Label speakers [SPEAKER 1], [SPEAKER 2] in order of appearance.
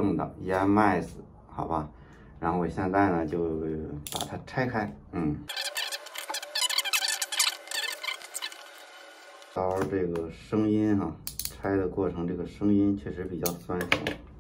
[SPEAKER 1] 正的 EMS， 好吧？然后我现在呢就把它拆开，刀这个声音哈，拆的过程这个声音确实比较酸爽。